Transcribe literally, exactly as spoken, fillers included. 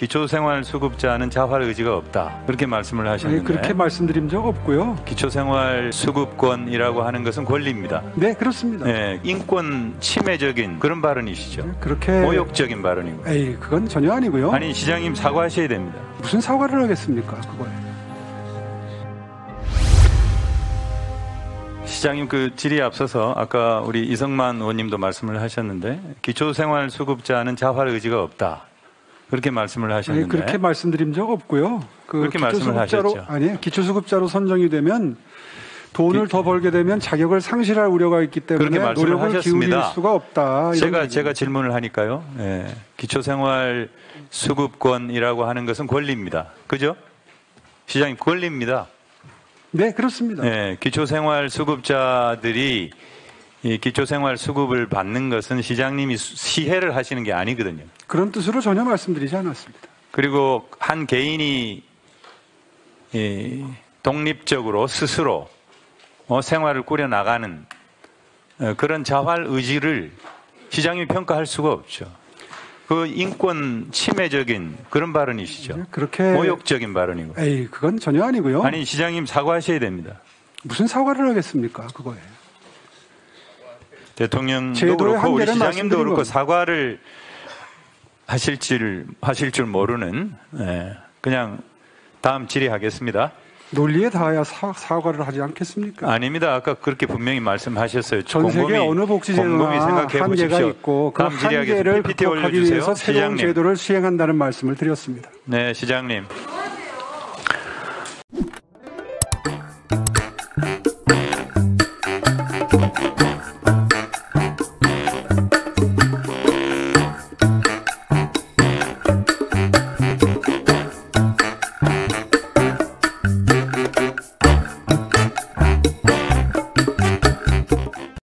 기초생활수급자는 자활 의지가 없다. 그렇게 말씀을 하셨는데. 아니, 그렇게 말씀드린 적 없고요. 기초생활수급권이라고 하는 것은 권리입니다. 네, 그렇습니다. 네, 인권 침해적인 그런 발언이시죠. 네, 그렇게 모욕적인 발언이고. 에이, 그건 전혀 아니고요. 아니, 시장님 사과하셔야 됩니다. 무슨 사과를 하겠습니까, 그거에. 시장님, 그 질의에 앞서서 아까 우리 이성만 의원님도 말씀을 하셨는데 기초생활수급자는 자활 의지가 없다. 그렇게 말씀을 하셨는데. 아니, 그렇게 말씀드린 적 없고요. 그 그렇게 말씀을 하셨죠. 아니, 기초수급자로 선정이 되면 돈을 기, 더 벌게 되면 자격을 상실할 우려가 있기 때문에 그렇게 말씀을 노력을 하셨습니다. 기울일 수가 없다. 제가 제가 질문을 하니까요. 예, 기초생활수급권이라고 하는 것은 권리입니다. 그죠? 시장님, 권리입니다. 네, 그렇습니다. 예, 기초생활수급자들이 이 기초생활수급을 받는 것은 시장님이 시혜를 하시는 게 아니거든요. 그런 뜻으로 전혀 말씀드리지 않았습니다. 그리고 한 개인이 이 독립적으로 스스로 어, 생활을 꾸려나가는 어, 그런 자활 의지를 시장님이 평가할 수가 없죠. 그 인권 침해적인 그런 발언이시죠. 네, 그렇게 모욕적인 발언이고. 에이, 그건 전혀 아니고요. 아니, 시장님 사과하셔야 됩니다. 무슨 사과를 하겠습니까, 그거에. 대통령도 그렇고 우리 시장님도 그렇고 겁니다. 사과를 하실 줄, 하실 줄 모르는, 예, 그냥 다음 질의하겠습니다. 논리에 닿아야 사, 사과를 하지 않겠습니까? 아닙니다. 아까 그렇게 분명히 말씀하셨어요. 전 세계 곰곰이, 어느 곰곰이 복지제도나 생각해 한계가 보십시오. 있고 그 다음 질의하겠습니다. 한계를 피피티 극복하기 올려주세요. 위해서 새로운 시장님. 제도를 시행한다는 말씀을 드렸습니다. 네, 시장님.